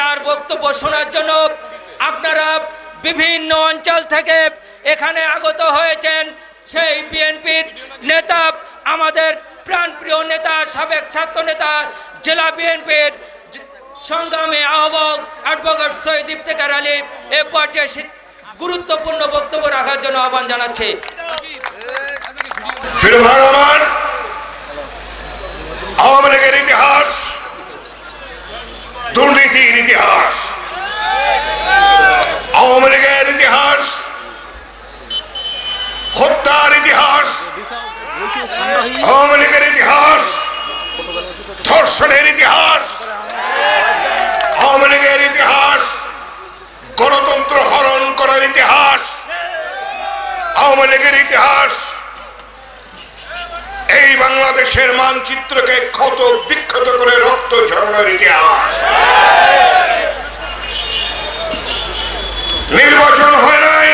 তার বক্তব্য শোনার জন্য আপনারা বিভিন্ন অঞ্চল থেকে এখানে আগত হয়েছেন। সেই বিএনপির নেতা, আমাদের প্রাণপ্রিয় নেতা, সাবেক ছাত্র নেতা, জেলা বিএনপির সংগ্রামী আহ্বায়ক অ্যাডভোকেট সৈয়দ ইফতেখার আলী এ পর্যায়ে গুরুত্বপূর্ণ বক্তব্য রাখার জন্য আহ্বান জানাচ্ছি। আওয়ামী লীগের ইতিহাস দুর্নীতির ইতিহাস, আওয়ামী লীগের ইতিহাস হত্যার ইতিহাস, আওয়ামী লীগের ইতিহাস ধর্ষণের ইতিহাস, আওয়ামী লীগের ইতিহাস গণতন্ত্র হরণ করার ইতিহাস, আওয়ামী লীগের ইতিহাস এই বাংলাদেশের মানচিত্রকে ক্ষত বিক্ষত করে রক্ত ঝরানোর ইতিহাস। নির্বাচন হয় নাই,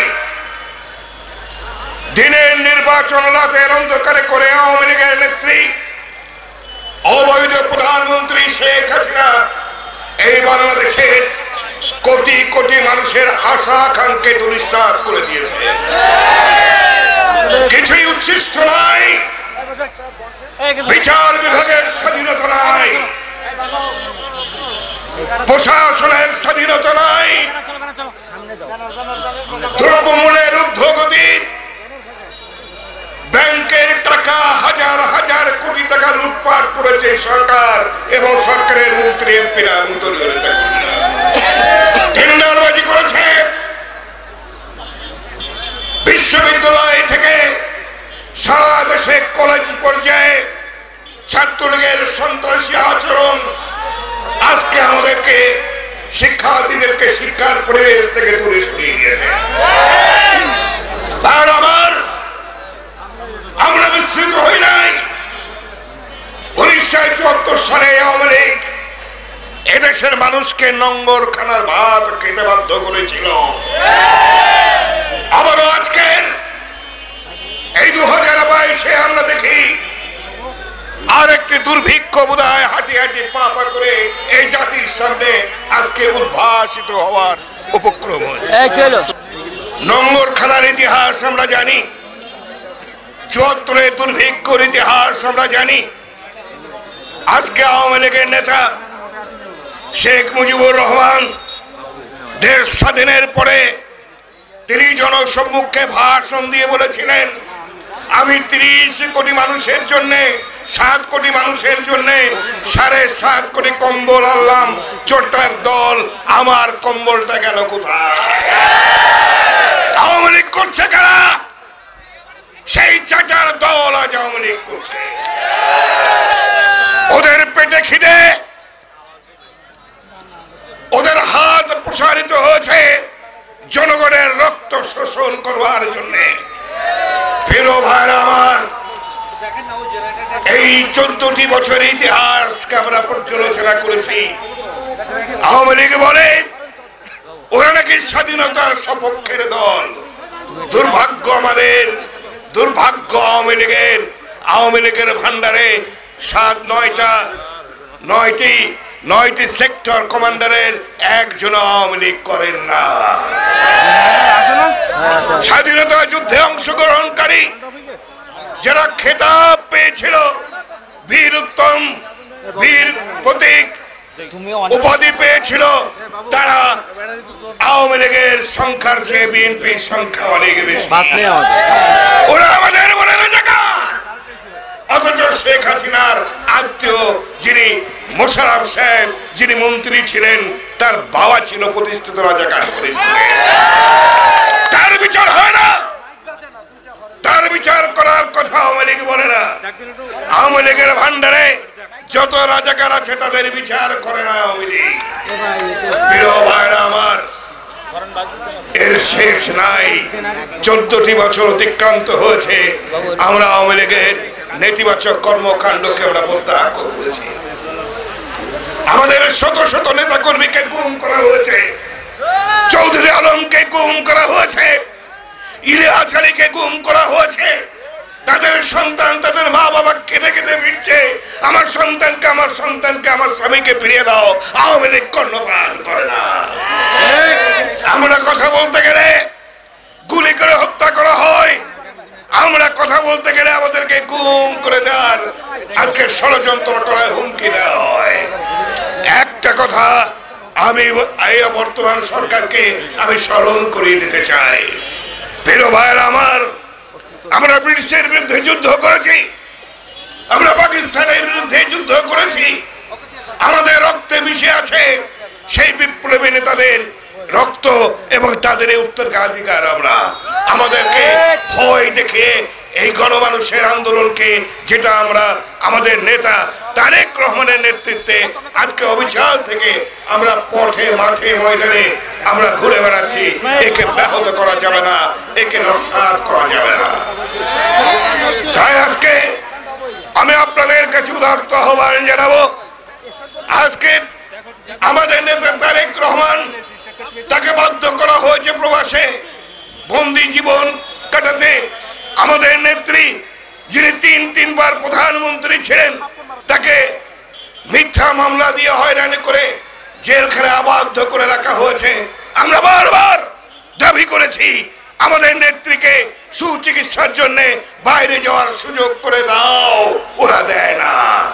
দিনের নির্বাচন রাতের অন্ধকারে করে আওয়ামী লীগের নেত্রী অবৈধ প্রধানমন্ত্রী শেখ হাসিনা এই বাংলাদেশের কোটি কোটি মানুষের আশা আকাঙ্ক্ষা ধূলিসাৎ করে দিয়েছে। কিছুই উচ্ছিষ্ট নাই, বিচার বিভাগের স্বাধীনতা নাই, প্রশাসনের স্বাধীনতা নাই, দ্রব্যমূল্যের ঊর্ধ্বগতি, ব্যাংকের টাকা হাজার হাজার কোটি টাকা লুটপাট করেছে সরকার এবং সরকারের মন্ত্রী এমপিরা দলীয় নেতা টেন্ডারবাজি করেছে। বিশ্ববিদ্যালয় থেকে সারা দেশে কলেজ পর্যায়ে ছাত্রলীগের সন্ত্রাসী আচরণ আজকে আমাদেরকে শিক্ষার্থীদেরকে শিক্ষার পরিবেশ থেকে দূরে সরিয়ে দিয়েছে। আর আবার আমরা বিস্মৃত হই নাই, 1974 সালে আওয়ামী লীগ এদেশের মানুষকে নম্বর খানার ভাত খেতে বাধ্য করেছিল। আবারও আজকের এই 2022-এ আমরা দেখি আর একটি দুর্ভিক্ষ বোধহয় হাঁটি হাঁটি পা পা করে এই জাতির সামনে আজকে উদ্ভাসিত হওয়ার উপক্রম হয়েছে। নম্বর খানার ইতিহাস আমরা জানি, 74-এর দুর্ভিক্ষর ইতিহাস আমরা জানি। আজকে আওয়ামী লীগের নেতা শেখ মুজিবুর রহমান দেশ স্বাধীনের পরে তিনি জনসম্মুখে ভাষণ দিয়ে বলেছিলেন, আমি 30 কোটি মানুষের জন্য 7 কোটি মানুষের জন্য 7.5 কোটি কম্বল আনলাম, চোরটার দল আমার কম্বলটা গেল কোথায়? আওয়ামী লীগ করছে কারা? সেই চাটার দল আজ আওয়ামী লীগ করছে। ওদের পেটে খিদে, ওদের হাত প্রসারিত হয়েছে জনগণের রক্ত শোষণ করবার জন্য। প্রিয় ভাইরা আমার, এই 14টি বছরের ইতিহাসকে আমরা পর্যালোচনা করেছি। আওয়ামী লীগ বলে ওরা নাকি স্বাধীনতার সপক্ষের দল। দুর্ভাগ্য আমাদের, দুর্ভাগ্য আওয়ামী লীগের ভান্ডারে 9টি সেক্টর কমান্ডারের একজন আওয়ামী লীগ করেন না। স্বাধীনতা যুদ্ধে অংশগ্রহণকারী যারা খেতাব পেয়েছিল, বীর উত্তম, বীর প্রতীক উপাধি পেয়েছিল, তারা আওয়ামী লীগের সংখ্যার চেয়ে বিএনপির সংখ্যা অনেক বেশি। ওরা আমাদের বলে রাজাকার, অথচ শেখ হাসিনার আত্মীয় যিনি মোশাররফ সাহেব, যিনি মন্ত্রী ছিলেন, তার বাবা ছিল প্রতিষ্ঠিত রাজাকার ফরিদপুরে। তার বিচার হয় না, তার বিচার করার কথা আওয়ামী লীগ বলে না। আওয়ামী লীগের ভান্ডারে যত রাজাকার আছে তাদের বিচার করে না আওয়ামী লীগ। প্রিয় ভাইরা আমার, এর শেষ নাই। 14টি বছর অতিক্রান্ত হয়েছে, আমরা আওয়ামী লীগের নেতিবাচক কর্মকাণ্ডকে আমরা প্রত্যাখ্যান করেছি। আমাদের শত শত নেতা কর্মীকে গুম করা হয়েছে, চৌধুরী আলমকে গুম করা হয়েছে, ইলিয়াস আলীকে গুম করা হয়েছে, তাদের সন্তান তাদের মা বাবা কেঁদে কেঁদে ফিরছে, আমার সন্তানকে আমার স্বামীকে ফিরিয়ে দাও, আওয়ামী লীগ কর্ণপাত করে না। আমরা কথা বলতে গেলে গুলি করে হত্যা করা হয়, আমরা কথা বলতে গেলে আমাদেরকে গুম করে দেওয়ার আজকে ষড়যন্ত্র করায় হুমকি দেওয়া হয়। একটা কথা আমি এই বর্তমান সরকারকে আমি স্মরণ করিয়ে দিতে চাই, প্রিয় ভাইয়েরা আমার, আমরা ব্রিটিশের বিরুদ্ধে যুদ্ধ করেছি, আমরা পাকিস্তানের বিরুদ্ধে যুদ্ধ করেছি, আমাদের রক্তে মিশে আছে সেই বিপ্লবী নেতাদের রক্ত এবং তাদের উত্তরাধিকার। আমরা আমাদেরকে ভয় দেখে এই গণমানুষের আন্দোলনকে, যেটা আমরা আমাদের নেতা তারেক রহমানের নেতৃত্বে আজকে অবিচাল থেকে আমরা পথে মাঠে ময়দানে আমরা ঘুরে বেড়াচ্ছি, একে ব্যাহত করা যাবে না, একে নস্যাৎ করা যাবে না। তাই আজকে আমি আপনাদের কাছে উদারত আহ্বান জানাবো, আজকে আমাদের নেতা তারেক রহমান, তাকে বাধ্য করা হয়েছে প্রবাসে বন্দি জীবন কাটাতে। আমাদের নেত্রী যিনি তিনবার প্রধানমন্ত্রী ছিলেন, তাকে মিথ্যা মামলা দিয়ে হয়রানি করে জেলখানায় আবদ্ধ করে রাখা হয়েছে। আমরা বারবার দাবি করেছি আমাদের নেত্রীকে সুচিকিৎসার জন্য বাইরে যাওয়ার সুযোগ করে দাও, ওরা দেয় না।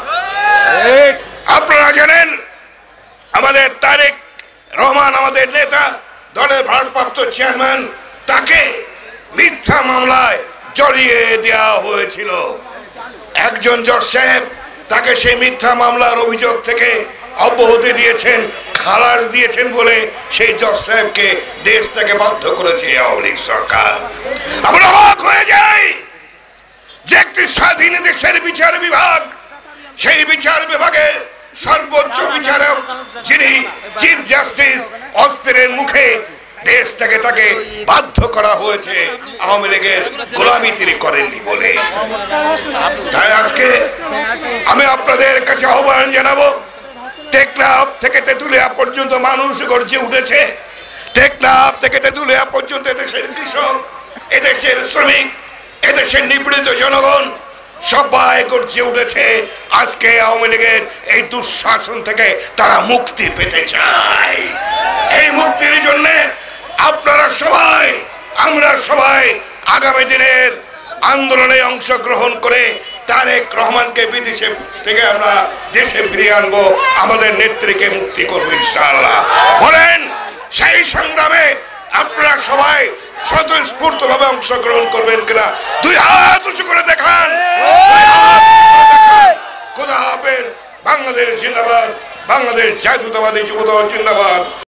আপনারা জানেন আমাদের তারেক রহমান, আমাদের নেতা, দলের ভারপ্রাপ্ত চেয়ারম্যান, তাকে মিথ্যা মামলায় জড়িয়ে দেওয়া হয়েছিল। একজন জজ সাহেব তাকে সেই মিথ্যা মামলার অভিযোগ থেকে অব্যাহতি দিয়েছেন, খালাস দিয়েছেন বলে সেই জজ সাহেবকে দেশ থেকে বাধ্য করেছে আওয়ামী লীগ সরকার। আমরা অবাক হয়ে যাই যে একটি স্বাধীন দেশের বিচার বিভাগ, সেই বিচার বিভাগের সর্বোচ্চ বিচারক যিনি চিফ জাস্টিস, অস্ত্রের মুখে দেশ থেকে তাকে বাধ্য করা হয়েছে আওয়ামী লীগের গোলামি তিনি করেননি বলে। তাই আজকে আমি আপনাদের কাছে আহ্বান জানাবো, টেকনাফ থেকে তেঁতুলিয়া পর্যন্ত মানুষ গর্জে উঠেছে, টেকনাফ থেকে তেঁতুলিয়া পর্যন্ত এদেশের কৃষক, এদেশের শ্রমিক, এদেশের নিপীড়িত জনগণ সবাই গর্জে উঠেছে। আজকে আওয়ামী লীগের এই দুঃশাসন থেকে তারা মুক্তি পেতে চায়। এই মুক্তির জন্য আপনারা সবাই, আমরা সবাই আগামী দিনের আন্দোলনে অংশগ্রহণ করে তারেক রহমানকে বিদেশে থেকে আমরা দেশে ফিরিয়ে আনবো, আমাদের নেত্রীকে মুক্তি করবো ইনশাআল্লাহ। বলেন সেই সংগ্রামে আপনারা সবাই স্বতঃস্ফূর্ত ভাবে অংশগ্রহণ করবেন কিনা? দুই হাত উঁচু করে দেখান। খোদা হাফেজ। বাংলাদেশ জিন্দাবাদ, বাংলাদেশ জাতীয়তাবাদী যুবদল জিন্দাবাদ।